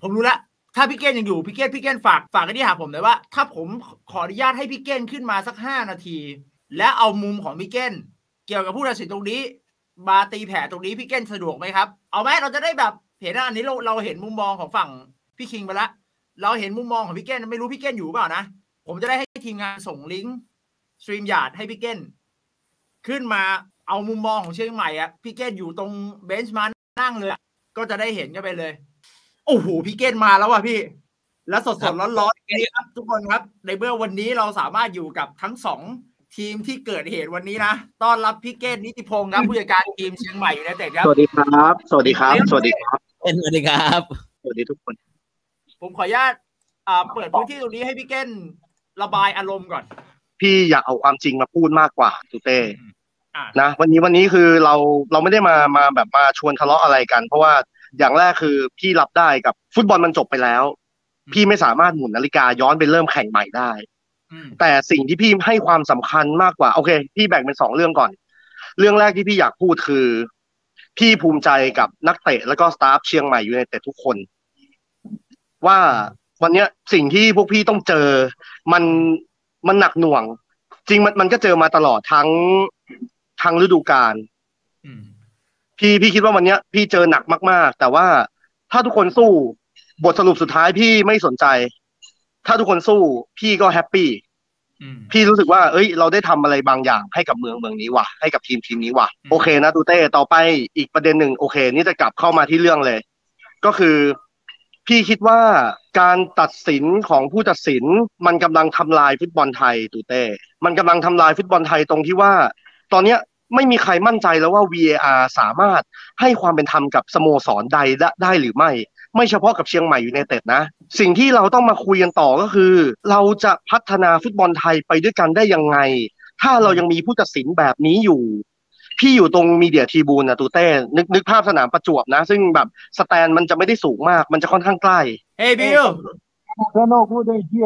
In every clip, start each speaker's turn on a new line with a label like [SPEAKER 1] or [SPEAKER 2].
[SPEAKER 1] ผมรู้ละถ้าพี่เก้นยังอยู่พี่เก้นฝากกันที่หาผมเลยว่าถ้าผมขออนุญาตให้พี่เก้นขึ้นมาสัก5 นาทีและเอามุมของพี่เก้นเกี่ยวกับผู้ตัดสินตรงนี้มาตีแผ่ตรงนี้พี่เก้นสะดวกไหมครับเอาไหมเราจะได้แบบเห็นอันนี้เราเห็นมุมมองของฝั่งพี่คิงไปละเราเห็นมุมมองของพี่เก้นไม่รู้พี่เก้นอยู่เปล่านะผมจะได้ให้ทีมงานส่งลิงก์สตรีมยาร์ดให้พี่เก้นขึ้นมาเอามุมมองของเชียงใหม่อ่ะพี่เก้นอยู่ตรงเบนช์มานั่งเลยก็จะได้เห็นกันไปเลยโอ้โหพี่เก้นมาแล้วว่ะพี่แล้วสดๆร้อนๆนี้ครับทุกคนครับในเมื่อวันนี้เราสามารถอยู่กับทั้ง2ทีมที่เกิดเหตุวันนี้นะต้อนรับพี่เก้นนิติพงศ์ครับผู้จัดการทีมเชียงใหม่ยูไนเต็ดครับ
[SPEAKER 2] สวัสดีครับสวัสดีครับสวัสดีครับ
[SPEAKER 3] สวัสดีครับ
[SPEAKER 2] สวัสดีทุกคน
[SPEAKER 1] ผมขออนุญาตเปิดพื้นที่ตรงนี้ให้พี่เก้นระบายอารมณ์ก่อน
[SPEAKER 2] พี่อยากเอาความจริงมาพูดมากกว่าตูเต้นะวันนี้คือเราไม่ได้มาแบบมาชวนทะเลาะอะไรกันเพราะว่าอย่างแรกคือพี่รับได้กับฟุตบอลมันจบไปแล้วพี่ไม่สามารถหมุนนาฬิกาย้อนไปเริ่มแข่งใหม่ได้แต่สิ่งที่พี่ให้ความสำคัญมากกว่าโอเคพี่แบ่งเป็น2 เรื่องก่อนเรื่องแรกที่พี่อยากพูดคือพี่ภูมิใจกับนักเตะแล้วก็สตาฟเชียงใหม่ยูไนเต็ดทุกคนว่าวันนี้สิ่งที่พวกพี่ต้องเจอมันหนักหน่วงจริงมันก็เจอมาตลอดทั้งฤดูกาลพี่คิดว่าวันนี้พี่เจอหนักมากๆแต่ว่าถ้าทุกคนสู้บทสรุปสุดท้ายพี่ไม่สนใจถ้าทุกคนสู้พี่ก็แฮปปี้พี่รู้สึกว่าเราได้ทำอะไรบางอย่างให้กับเมืองนี้ว่ะให้กับทีมนี้ว่ะโอเคนะตูเต้ต่อไปอีกประเด็นหนึ่งโอเคนี่จะกลับเข้ามาที่เรื่องเลยก็คือพี่คิดว่าการตัดสินของผู้ตัดสินมันกำลังทำลายฟุตบอลไทยตูเต้มันกำลังทำลายฟุตบอลไทยตรงที่ว่าตอนเนี้ยไม่มีใครมั่นใจแล้วว่า VAR สามารถให้ความเป็นธรรมกับสโมสรใดได้หรือไม่เฉพาะกับเชียงใหม่ยูไนเต็ดนะสิ่งที่เราต้องมาคุยกันต่อก็คือเราจะพัฒนาฟุตบอลไทยไปด้วยกันได้ยังไงถ้าเรายังมีผู้ตัดสินแบบนี้อยู่พี่อยู่ตรงมีเดียทีบูนนะตูเต้นึกภาพสนามประจวบนะซึ่งแบบสแตนมันจะไม่ได้สูงมากมันจะค่อนข้างใกล้
[SPEAKER 1] เฮ้ยบิล
[SPEAKER 4] แล้วนอกพูดได้เฮีย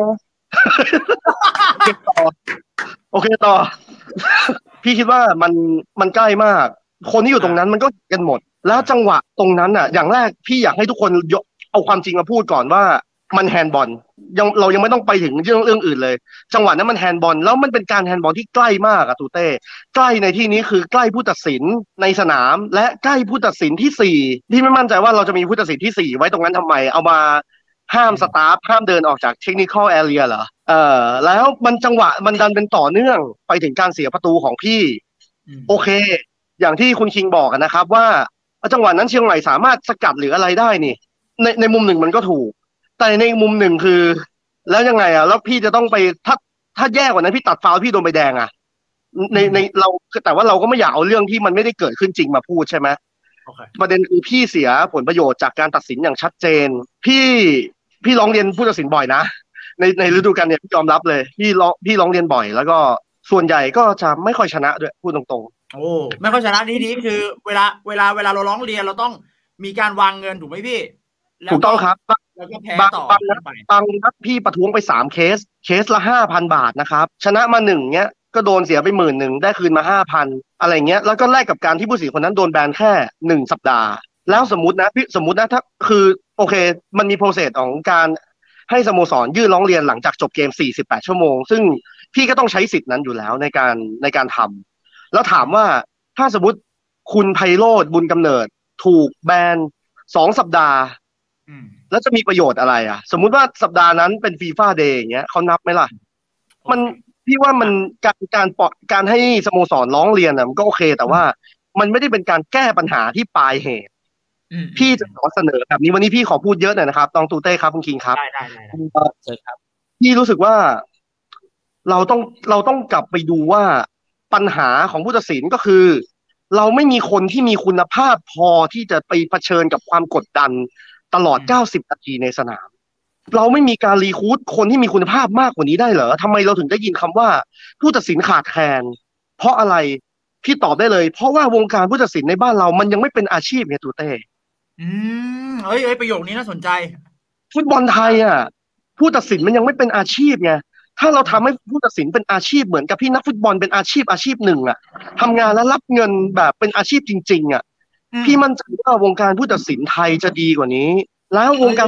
[SPEAKER 2] โอเคต่อพี่คิดว่ามันใกล้มากคนที่อยู่ตรงนั้นมันก็กันหมดแล้วจังหวะตรงนั้นอ่ะอย่างแรกพี่อยากให้ทุกคนเอาความจริงมาพูดก่อนว่ามันแฮนด์บอลเรายังไม่ต้องไปถึงเรื่องอื่นเลยจังหวะนั้นมันแฮนด์บอลแล้วมันเป็นการแฮนด์บอลที่ใกล้มากอะตูเต้ใกล้ในที่นี้คือใกล้ผู้ตัดสินในสนามและใกล้ผู้ตัดสินที่4พี่ไม่มั่นใจว่าเราจะมีผู้ตัดสินที่4ไว้ตรงนั้นทำไมเอามาห้ามสตาฟห้ามเดินออกจากเทคนิคอลแอเรียเหรอแล้วมันจังหวะมันดันเป็นต่อเนื่องไปถึงการเสียประตูของพี่โอเคอย่างที่คุณคิงบอกนะครับว่าจังหวะนั้นเชียงใหม่สามารถสกัดหรืออะไรได้นี่ในมุมหนึ่งมันก็ถูกแต่ในมุมหนึ่งคือแล้วยังไงแล้วพี่จะต้องไปถ้าแย่กว่านั้นพี่ตัดฟาวล์พี่โดนใบแดงในเราแต่ว่าเราก็ไม่อยากเอาเรื่องที่มันไม่ได้เกิดขึ้นจริงมาพูดใช่ไหม ประเด็นคือพี่เสียผลประโยชน์จากการตัดสินอย่างชัดเจนพี่ร้องเรียนผู้ตัดสินบ่อยนะในฤดูกาลเนี่ยพี่ยอมรับเลยพี่ร้องเรียนบ่อยแล้วก็ส่วนใหญ่ก็จะไม่ค่อยชนะด้วยพูดตรง
[SPEAKER 1] ๆโอ้ไม่ค่อยชนะนี่คือเวลาเราร้องเรียนเราต้องมีการวางเงินถูกไหมพี่
[SPEAKER 2] ถูกต้องครับ
[SPEAKER 1] แล้วก็แพ้ต่อบ
[SPEAKER 2] างนัดพี่ประท้วงไป3เคสละ 5,000 บาทนะครับชนะมา1เงี้ยก็โดนเสียไป10,000ได้คืนมา 5,000 อะไรเงี้ยแล้วก็แลกกับการที่ผู้ตัดสินคนนั้นโดนแบนแค่1สัปดาห์แล้วสมมุตินะถ้าคือโอเคมันมีโปรเซสของการให้สโมสรยื่นร้องเรียนหลังจากจบเกม48 ชั่วโมงซึ่งพี่ก็ต้องใช้สิทธินั้นอยู่แล้วในการทำแล้วถามว่าถ้าสมมติคุณไพโรจน์บุญกำเนิดถูกแบน2 สัปดาห์แล้วจะมีประโยชน์อะไรสมมุติว่าสัปดาห์นั้นเป็นฟีฟ่าเดย์อย่างเงี้ยเขานับไหมล่ะมันพี่ว่ามันการให้สโมสรร้องเรียนมันก็โอเคแต่ว่ามันไม่ได้เป็นการแก้ปัญหาที่ปลายเหตุพี่จะขอเสนอแบบนี้วันนี้พี่ขอพูดเยอะหน่อยนะครับตองตูเต้ครับคุณคิงครับ
[SPEAKER 1] ได้
[SPEAKER 2] ครับพี่รู้สึกว่าเราต้องกลับไปดูว่าปัญหาของผู้ตัดสินก็คือเราไม่มีคนที่มีคุณภาพพอที่จะไปเผชิญกับความกดดันตลอด90 นาทีในสนามเราไม่มีการรีครูทคนที่มีคุณภาพมากกว่านี้ได้เหรอทำไมเราถึงได้ยินคำว่าผู้ตัดสินขาดแคลนเพราะอะไรพี่ตอบได้เลยเพราะว่าวงการผู้ตัดสินในบ้านเรามันยังไม่เป็นอาชีพไงตูเต้
[SPEAKER 1] ประโยคนี้น่าสนใจ
[SPEAKER 2] ฟุตบอลไทยผู้ตัดสินมันยังไม่เป็นอาชีพไงถ้าเราทำให้ผู้ตัดสินเป็นอาชีพเหมือนกับพี่นักฟุตบอลเป็นอาชีพหนึ่งทำงานแล้วรับเงินแบบเป็นอาชีพจริงๆพี่มั่นใจว่าวงการผู้ตัดสินไทยจะดีกว่านี้แล้ววงการฟุตบอล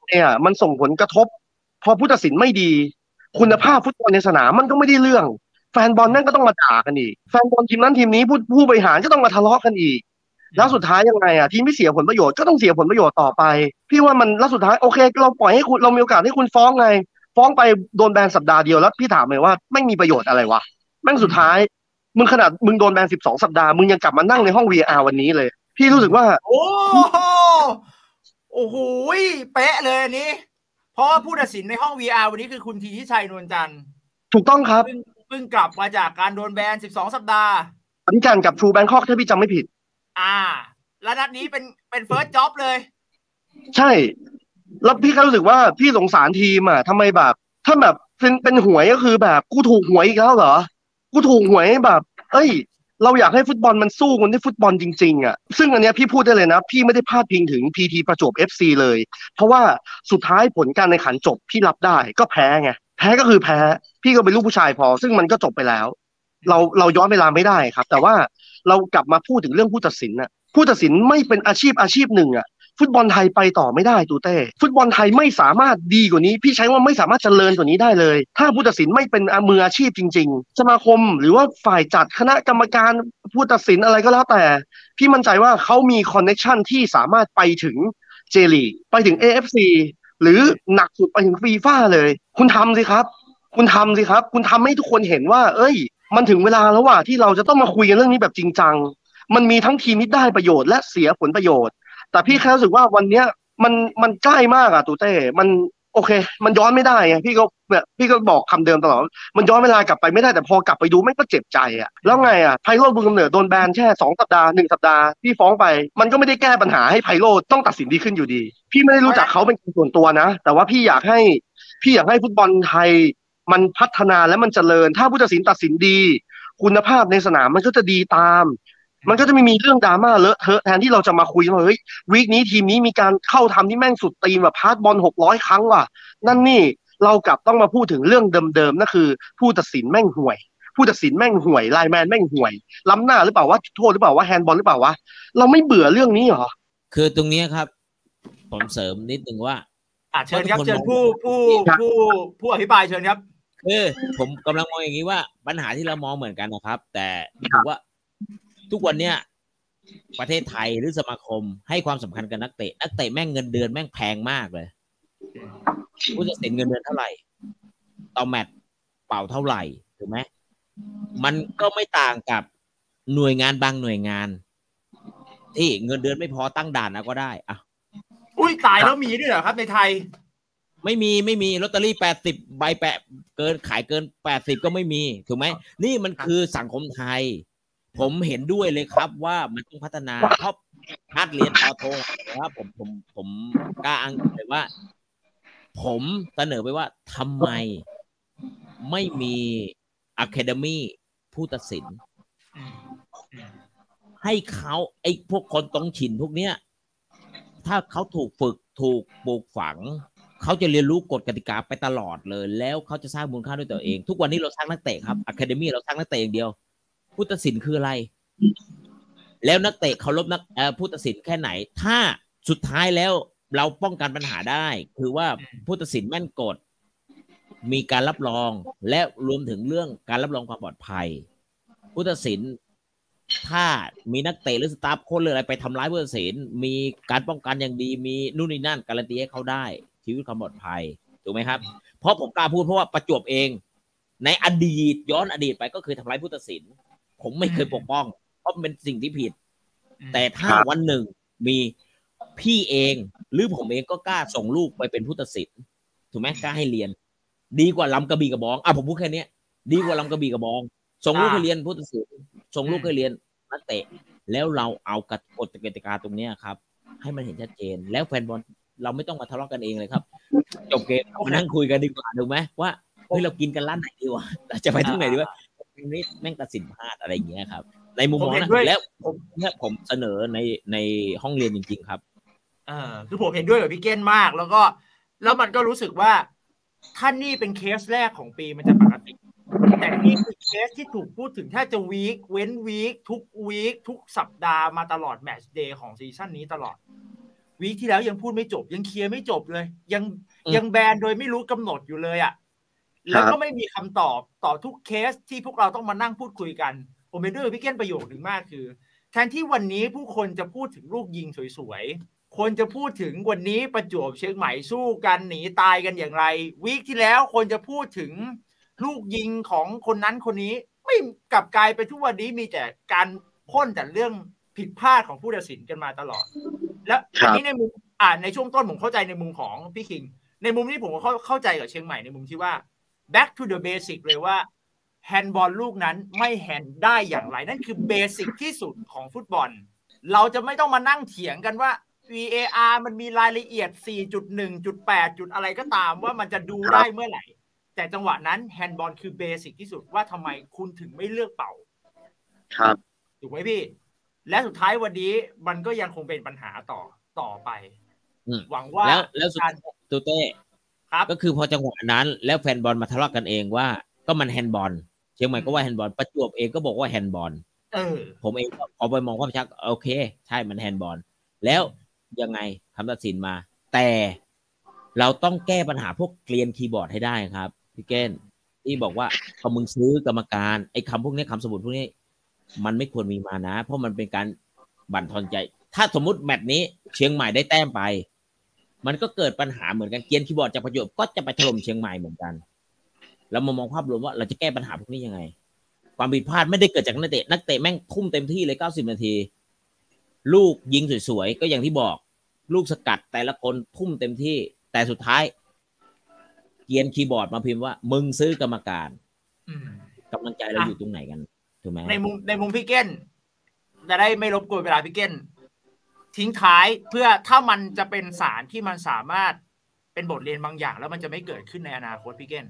[SPEAKER 2] เนี่ยมันส่งผลกระทบพอผู้ตัดสินไม่ดีคุณภาพฟุตบอลในสนามมันก็ไม่ได้เรื่องแฟนบอลนั่นก็ต้องมาด่ากันอีกแฟนบอลทีมนั้นทีมนี้ผู้บริหารก็ต้องมาทะเลาะกันอีกแล้วสุดท้ายยังไงอ่ะทีมที่เสียผลประโยชน์ก็ต้องเสียผลประโยชน์ต่อไปพี่ว่ามันแล้วสุดท้ายโอเคเราปล่อยให้คุณเรามีโอกาสให้คุณฟ้องไงฟ้องไปโดนแบนสัปดาห์เดียวแล้วพี่ถามเลยว่าไม่มีประโยชน์อะไรวะแม่งสุดท้ายมึงขนาดมึงโดนแบน12 สัปดาห์มึงยังกลับมานั่งในห้อง VR วันนี้เลยพี่รู้สึกว่า
[SPEAKER 1] โอ้โหเป๊ะเลยอันนี้เพราะผู้ตัดสินในห้อง VR วันนี้คือคุณธีทิชัยนวลจันทร์
[SPEAKER 2] ถูกต้องครับ
[SPEAKER 1] เพิ่งกลับมาจากการโดนแบน12 สัปดาห์
[SPEAKER 2] ที่การกับ True Bangkok ถ้าพี่จำไม่ผิด
[SPEAKER 1] แล้วนัดนี้เป็น first job เลย
[SPEAKER 2] ใช่แล้วพี่ก็รู้สึกว่าพี่สงสารทีมอ่ะทำไมแบบถ้าแบบเป็นหวยก็คือแบบกูถูกหวยอีกแล้วเหรอกูถูกหวยแบบเอ้ยเราอยากให้ฟุตบอลมันสู้กันที่ฟุตบอลจริงๆอ่ะซึ่งอันเนี้ยพี่พูดได้เลยนะพี่ไม่ได้พาดพิงถึง PT ประจวบ FC เลยเพราะว่าสุดท้ายผลการแข่งขันจบพี่รับได้ก็แพ้ไงแพ้ก็คือแพ้พี่ก็เป็นลูกผู้ชายพอซึ่งมันก็จบไปแล้วเราย้อนเวลาไม่ได้ครับแต่ว่าเรากลับมาพูดถึงเรื่องผู้ตัดสินน่ะผู้ตัดสินไม่เป็นอาชีพหนึ่งอ่ะฟุตบอลไทยไปต่อไม่ได้ตูเต้ฟุตบอลไทยไม่สามารถดีกว่านี้พี่ใช้ว่าไม่สามารถเจริญกว่านี้ได้เลยถ้าผู้ตัดสินไม่เป็นมืออาชีพจริงๆสมาคมหรือว่าฝ่ายจัดคณะกรรมการผู้ตัดสินอะไรก็แล้วแต่พี่มั่นใจว่าเขามีคอนเนคชั่นที่สามารถไปถึงเจลีกไปถึง AFC หรือหนักสุดไปถึงฟีฟ่าเลยคุณทำสิครับคุณทำให้ทุกคนเห็นว่าเอ้ยมันถึงเวลาแล้วว่าที่เราจะต้องมาคุยกันเรื่องนี้แบบจริงจังมันมีทั้งทีมที่ได้ประโยชน์และเสียผลประโยชน์แต่พี่แค่รู้สึกว่าวันเนี้ยมันใกล้มากอะตูเต้มันโอเคมันย้อนไม่ได้ไงพี่ก็บอกคำเดิมตลอดมันย้อนเวลากลับไปไม่ได้แต่พอกลับไปดูไม่ก็เจ็บใจอะแล้วไงอะไพโรจน์บุญกำเนิดโดนแบนแค่2 สัปดาห์1 สัปดาห์พี่ฟ้องไปมันก็ไม่ได้แก้ปัญหาให้ไพโรจน์ต้องตัดสินดีขึ้นอยู่ดีพี่ไม่ได้รู้จักเขาเป็นส่วนตัวนะแต่ว่าพี่อยากให้ฟุตบอลไทยมันพัฒนาและมันเจริญถ้าผู้ตัดสินตัดสินดีคุณภาพในสนามมันก็จะดีตามมันก็จะไม่มีเรื่องดราม่าเลอะเทอะแทนที่เราจะมาคุยว่าเฮ้ยวีคนี้ทีมนี้มีการเข้าทำที่แม่งสุดตีนแบบพาสบอล600 ครั้งว่ะนั่นนี่เรากลับต้องมาพูดถึงเรื่องเดิมๆนั่นคือผู้ตัดสินแม่งห่วยผู้ตัดสินแม่งห่วยไลน์แมนแม่งห่วยล้ำหน้าหรือเปล่าว่าโทษหรือเปล่าว่าแฮนด์บอลหรือเปล่าวะเราไม่เบื่อเรื่องนี้หรอ
[SPEAKER 3] คือตรงนี้ครับผมเสริมนิดนึงว่า
[SPEAKER 1] เชิญครับเชิญผู้อภิปรายเชิญครับ
[SPEAKER 3] ผมกำลังมองอย่างนี้ว่าปัญหาที่เรามองเหมือนกันนะครับแต่ถือว่าทุกวันเนี้ยประเทศไทยหรือสมาคมให้ความสำคัญกับนักเตะแม่งเงินเดือนแม่งแพงมากเลยผู้ตัดสินเงินเดือนเท่าไหร่ต่อแมตช์เป่าเท่าไหร่ถูกไหมมันก็ไม่ต่างกับหน่วยงานบางหน่วยงานที่เงินเดือนไม่พอตั้งด่านนะก็ได้
[SPEAKER 1] อุ้ยตายแล้วมีด้วยเหรอครับในไทย
[SPEAKER 3] ไม่มีลอตเตอรี่80 ใบเกินขายเกิน80ก็ไม่มีถูกไหมนี่มันคือสังคมไทยผมเห็นด้วยเลยครับว่ามันต้องพัฒนาเพราะนัดเรียนป.โทว่าผมกล้าอ้างเลยว่าผมเสนอไปว่าทำไมไม่มีอะคาเดมี่ผู้ตัดสินให้เขาไอ้พวกคนตรงถิ่นพวกเนี้ยถ้าเขาถูกฝึกถูกปลูกฝังเขาจะเรียนรู้กฎกติกาไปตลอดเลยแล้วเขาจะสร้างมูลค่าด้วยตัวเองทุกวันนี้เราสร้างนักเตะครับอะคาเดมี่เราสร้างนักเตะอย่างเดียวผู้ตัดสินคืออะไรแล้วนักเตะเคารพผู้ตัดสินแค่ไหนถ้าสุดท้ายแล้วเราป้องกันปัญหาได้คือว่าผู้ตัดสินแม่นกฎมีการรับรองและรวมถึงเรื่องการรับรองความปลอดภัยผู้ตัดสินถ้ามีนักเตะหรือสตาฟโค้ชหรืออะไรไปทำร้ายผู้ตัดสินมีการป้องกันอย่างดีมีนู่นนี่นั่นการันตีให้เขาได้ชีวิตความปลอดภัยถูกไหมครับเพราะผมกล้าพูดเพราะว่าประจวบเองในอดีตย้อนอดีตไปก็เคยทำร้ายผู้ตัดสินผมไม่เคยปกป้องเพราะมันเป็นสิ่งที่ผิดแต่ถ้าวันหนึ่งมีพี่เองหรือผมเองก็กล้าส่งลูกไปเป็นผู้ตัดสินถูกไหมกล้าให้เรียนดีกว่าลำกระบี่กระบองผมพูดแค่นี้ดีกว่าลำกระบี่กระบองส่งลูกให้เรียนผู้ตัดสินส่งลูกให้เรียนนักเตะแล้วเราเอากฎกติกาตรงนี้ครับให้มันเห็นชัดเจนแล้วแฟนบอลเราไม่ต้องมาทะเลาะกันเองเลยครับจบเกมมานั่งคุยกันดีกว่าถูกไหมว่าเฮ้ยเรากินกันร้านไหนดีวะเราจะไปที่ไหนดีวะนี่แม่งตัดสินพลาดอะไรอย่างเงี้ยครับในมุมมองนะแล้วผมเสนอในห้องเรียนจริงๆครับ
[SPEAKER 1] คือผมเห็นด้วยกับพี่เก้นมากแล้วมันก็รู้สึกว่าถ้านี่เป็นเคสแรกของปีมันจะปกติแต่นี่คือเคสที่ถูกพูดถึงถ้าจะวีคเว้นวีคทุกวีคทุกสัปดาห์มาตลอดแมตช์เดย์ของซีซั่นนี้ตลอดวีคที่แล้วยังพูดไม่จบยังเคลียร์ไม่จบเลยยังแบนโดยไม่รู้กำหนดอยู่เลยอ่ะแล้วก็ไม่มีคำตอบต่อทุกเคสที่พวกเราต้องมานั่งพูดคุยกันผมเห็นด้วยพี่เก้นประโยคนึงมากคือแทนที่วันนี้ผู้คนจะพูดถึงลูกยิงสวยๆคนจะพูดถึงวันนี้ประจวบเชียงใหม่สู้กันหนีตายกันอย่างไรวีคที่แล้วคนจะพูดถึงลูกยิงของคนนั้นคนนี้ไม่กลับกลายไปทุกวันนี้มีแต่การพ่นแต่เรื่องผิดพลาดของผู้ตัดสินกันมาตลอดแล้วอันนี้ในมุมในช่วงต้นผมเข้าใจในมุมของพี่คิงในมุมนี้ผมก็เข้าใจกับเชียงใหม่ในมุมที่ว่า back to the basic เลยว่าแฮนด์บอลลูกนั้นไม่แฮนด์ได้อย่างไรนั่นคือเบสิกที่สุดของฟุตบอลเราจะไม่ต้องมานั่งเถียงกันว่า VAR มันมีรายละเอียด 4.1.8 จุดอะไรก็ตามว่ามันจะดูได้เมื่อไหร่แต่จังหวะนั้นแฮนด์บอลคือเบสิกที่สุดว่าทำไมคุณถึงไม่เลือกเป่า
[SPEAKER 2] ครับ
[SPEAKER 1] ถูกไหมพี่และสุดท้ายวันนี้มันก็ยังคงเป็นปัญหาต่อไปหวังว่า
[SPEAKER 3] แล้วสุดท้ายตูเต้ก็คือพอจังหวะนั้นแล้วแฟนบอลมาทะเลาะกันเองว่าก็มันแฮนด์บอลเชียงใหม่ก็ว่าแฮนด์บอลประจวบเองก็บอกว่าแฮนด์บอลผมเองก็พอไปมองความชัดโอเคใช่มันแฮนด์บอลแล้วยังไงคำตัดสินมาแต่เราต้องแก้ปัญหาพวกเกลียนคีย์บอร์ดให้ได้ครับพี่เก้นที่บอกว่าพอมึงซื้อกรรมการไอ้คำพวกนี้คำสมุดพวกนี้มันไม่ควรมีมานะเพราะมันเป็นการบั่นทอนใจถ้าสมมุติแมตช์นี้เชียงใหม่ได้แต้มไปมันก็เกิดปัญหาเหมือนกันเกลียนคีย์บอร์ดจากประจวบก็จะไปถล่มเชียงใหม่เหมือนกันแล้วมามองภาพรวมว่าเราจะแก้ปัญหาพวกนี้ยังไงความผิดพลาดไม่ได้เกิดจากนักเตะแม่งทุ่มเต็มที่เลย90นาทีลูกยิงสวยๆก็อย่างที่บอกลูกสกัดแต่ละคนทุ่มเต็มที่แต่สุดท้ายเกลียนคีย์บอร์ดมาพิมพ์ว่ามึงซื้อกรรมการกำลังใจเราอยู่ตรงไหนกันถูกไหม
[SPEAKER 1] ในมุมพี่เก้นจะได้ไม่รบกวนเวลาพี่เก้นทิ้งท้ายเพื่อถ้ามันจะเป็นสารที่มันสามารถเป็นบทเรียนบางอย่างแล้วมันจะไม่เกิดขึ้นในอนาคตพี่เก้น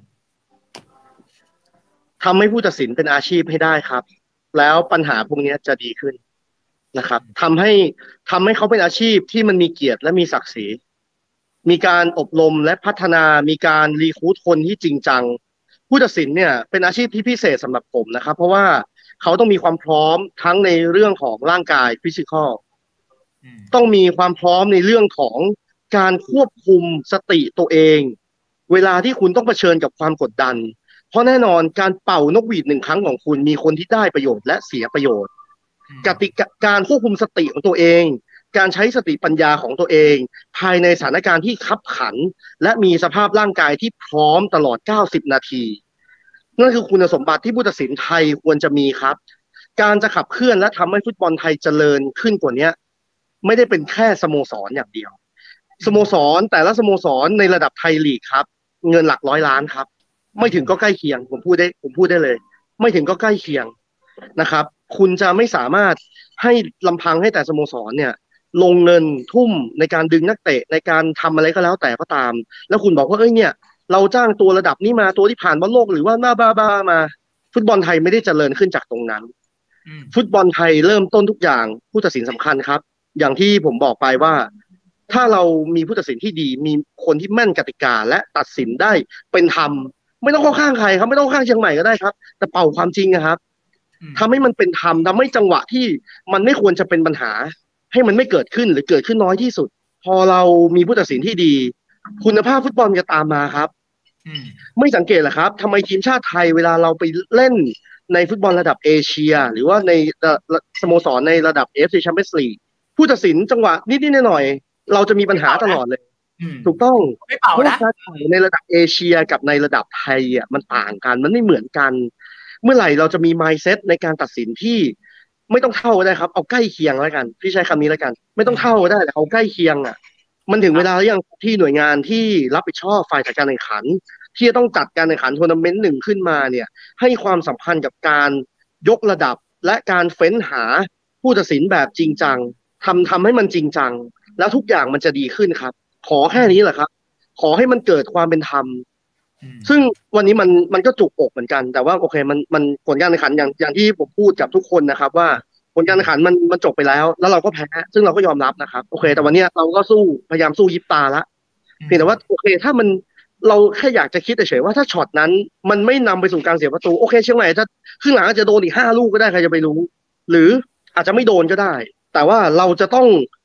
[SPEAKER 2] ทำให้ผู้ตัดสินเป็นอาชีพให้ได้ครับแล้วปัญหาพวกนี้จะดีขึ้นนะครับทำให้เขาเป็นอาชีพที่มันมีเกียรติและมีศักดิ์ศรีมีการอบรมและพัฒนามีการรีครูทคนที่จริงจังผู้ตัดสินเนี่ยเป็นอาชีพที่พิเศษสำหรับผมนะครับเพราะว่าเขาต้องมีความพร้อมทั้งในเรื่องของร่างกายฟิสิกอลต้องมีความพร้อมในเรื่องของการควบคุมสติตัวเองเวลาที่คุณต้องเผชิญกับความกดดันเพราะแน่นอนการเป่านกหวีด1ครั้งของคุณมีคนที่ได้ประโยชน์และเสียประโยชน์กติกาการควบคุมสติของตัวเองการใช้สติปัญญาของตัวเองภายในสถานการณ์ที่คับขันและมีสภาพร่างกายที่พร้อมตลอด90นาทีนั่นคือคุณสมบัติที่ผู้ตัดสินไทยควรจะมีครับการจะขับเคลื่อนและทำให้ฟุตบอลไทยเจริญขึ้นกว่านี้ไม่ได้เป็นแค่สโมสรอย่างเดียวสโมสรแต่ละสโมสรในระดับไทยลีกครับเงินหลัก100 ล้านครับไม่ถึงก็ใกล้เคียงผมพูดได้เลยไม่ถึงก็ใกล้เคียงนะครับคุณจะไม่สามารถให้ลำพังให้แต่สโมสรเนี่ยลงเงินทุ่มในการดึงนักเตะในการทำอะไรก็แล้วแต่ก็ตามแล้วคุณบอกว่าเนี่ยเราจ้างตัวระดับนี้มาตัวที่ผ่านบอลโลกหรือว่าบ้ามาฟุตบอลไทยไม่ได้เจริญขึ้นจากตรงนั้นฟุตบอลไทยเริ่มต้นทุกอย่างผู้ตัดสินสำคัญครับอย่างที่ผมบอกไปว่าถ้าเรามีผู้ตัดสินที่ดีมีคนที่แม่นกติกาและตัดสินได้เป็นธรรมไม่ต้องเข้าข้างใครครับไม่ต้องข้างเชียงใหม่ก็ได้ครับแต่เป่าความจริงนะครับทำให้มันเป็นธรรมทำให้จังหวะที่มันไม่ควรจะเป็นปัญหาให้มันไม่เกิดขึ้นหรือเกิดขึ้นน้อยที่สุดพอเรามีผู้ตัดสินที่ดีคุณภาพฟุตบอลจะตามมาครับไม่สังเกตเหรอครับทำไมทีมชาติไทยเวลาเราไปเล่นในฟุตบอลระดับเอเชียหรือว่าในสโมสรในระดับ AFC Champions League ผู้ตัดสินจังหวะนิดๆหน่อยๆเราจะมีปัญหาตลอดเลยถูกต้องเพราะว่าการแข่งในระดับเอเชียกับในระดับไทยอ่ะมันต่างกันมันไม่เหมือนกันเมื่อไหร่เราจะมี mindset ในการตัดสินที่ไม่ต้องเท่าก็ได้ครับเอาใกล้เคียงแล้วกันพี่ใช้คำนี้แล้วกันไม่ต้องเท่าก็ได้แต่เอาใกล้เคียงอ่ะมันถึงเวลาแล้วยังที่หน่วยงานที่รับผิดชอบฝ่ายจัดการแข่งขันที่จะต้องจัดการแข่งขันทัวร์นาเมนต์หนึ่งขึ้นมาเนี่ยให้ความสำคัญกับการยกระดับและการเฟ้นหาผู้ตัดสินแบบจริงจังทำให้มันจริงจังแล้วทุกอย่างมันจะดีขึ้นครับขอแค่นี้แหละครับขอให้มันเกิดความเป็นธรรมซึ่งวันนี้มันก็จุกอกเหมือนกันแต่ว่าโอเคมันผลการแข่งขันอย่างที่ผมพูดกับทุกคนนะครับว่าผลการแข่งขันมันจบไปแล้วเราก็แพ้ซึ่งเราก็ยอมรับนะครับโอเคแต่วันนี้เราก็พยายามสู้ยิบตาละเพียงแต่ว่าโอเคถ้าเราแค่อยากจะคิดเฉยๆว่าถ้าช็อตนั้นมันไม่นำไปสู่การเสียประตูโอเคเชียงใหม่ถ้าครึ่งหลังอาจจะโดนอีก5 ลูกก็ได้ใครจะไปรู้หรืออาจจะไม่โดนก็ได้แต่ว่าเราจะต้อง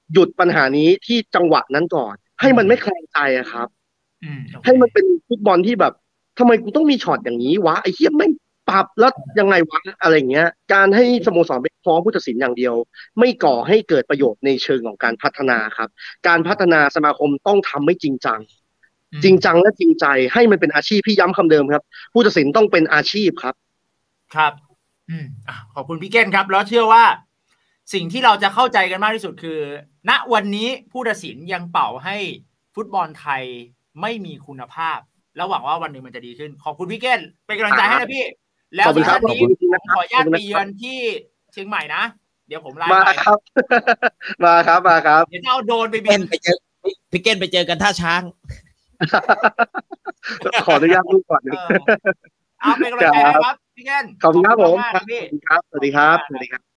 [SPEAKER 2] หยุดปัญหานี้ที่จังหวะนั้นก่อนให้มันไม่แคลงใจอะครับ
[SPEAKER 1] โอเค
[SPEAKER 2] ให้มันเป็นฟุตบอลที่แบบทำไมกูต้องมีช็อตอย่างนี้วะไอ้เหี้ยไม่ปรับแล้วยังไงวะอะไรเงี้ยการให้สโมสรไปฟ้องผู้ตัดสินอย่างเดียวไม่ก่อให้เกิดประโยชน์ในเชิงของการพัฒนาครับการพัฒนาสมาคมต้องทำให้จริงจังและจริงใจให้มันเป็นอาชีพพี่ย้ำคำเดิมครับผู้ตัดสินต้องเป็นอาชีพครับ
[SPEAKER 1] ครับขอบคุณพี่เก้นครับแล้วเชื่อว่าสิ่งที่เราจะเข้าใจกันมากที่สุดคือณวันนี้ผู้ตัดสินยังเป่าให้ฟุตบอลไทยไม่มีคุณภาพแล้วหวังว่าวันหนึ่งมันจะดีขึ้นขอบคุณพี่เก้นเป็นกำลังใจให้นะพี่แล้วซีซั่นนี้ผมขออนุญาตไปเยือนที่เชียงใหม่นะเดี๋ยวผมไลน์
[SPEAKER 2] มาครับ มาครับ
[SPEAKER 1] เดี๋ยวจะเอาโดรนไปบิน
[SPEAKER 3] ไปเจอพี่เก้นไปเจอกันท่าช้าง
[SPEAKER 2] ขออนุญาตลูกก่อน
[SPEAKER 1] เอาเป็นกำลังใจให้ครับพี่เก้น
[SPEAKER 2] ขอบคุณครับผม
[SPEAKER 1] พี่
[SPEAKER 2] ครับสวัสดีครับ